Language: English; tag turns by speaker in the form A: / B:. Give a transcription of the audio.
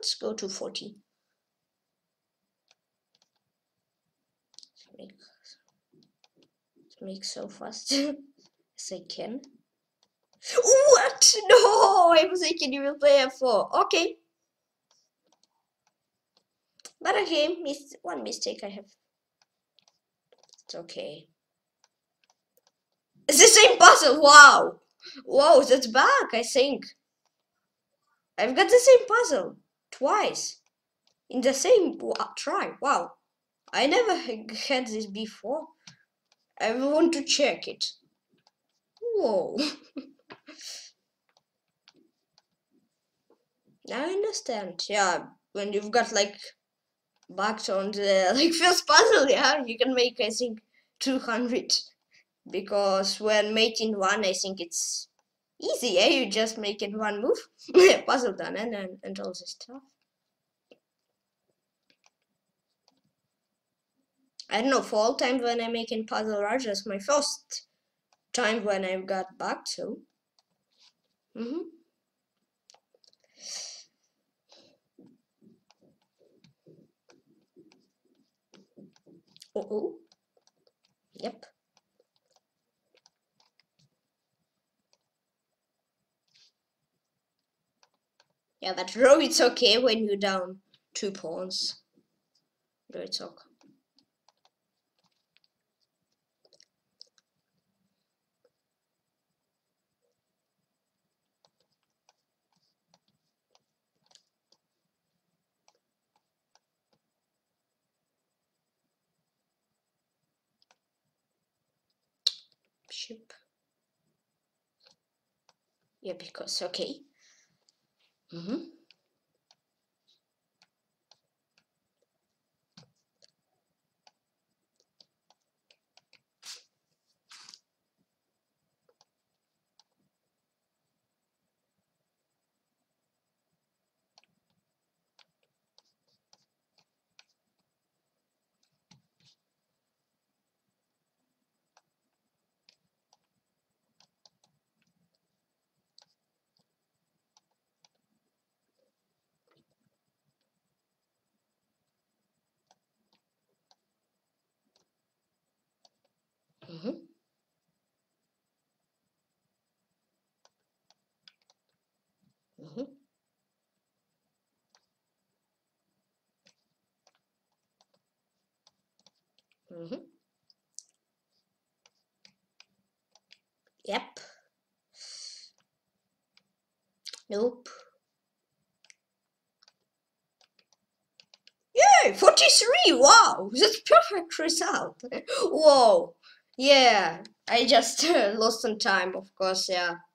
A: Let's go to 40. Make so fast as I can. What? No, I was thinking you will play F4. Okay. But okay, one mistake I have. It's okay. It's the same puzzle. Wow. Whoa, that's back, I think. I've got the same puzzle twice in the same try. Wow. I never had this before. I want to check it. Whoa. Now I understand. Yeah, when you've got like backed on the like first puzzle, yeah, you can make I think 200. Because when making one, I think it's easy, eh? You just make it one move, puzzle done, and all this stuff. I don't know, for all time when I'm making puzzle Rajas, my first time when I got back to. Oh. Yep. Yeah, that row it's okay when you're down 2 pawns. No, it's okay. Ship. Yeah, because okay. Yep. Nope. Yay, 43! Wow, that's perfect result. Whoa. Yeah, I just lost some time, of course, yeah.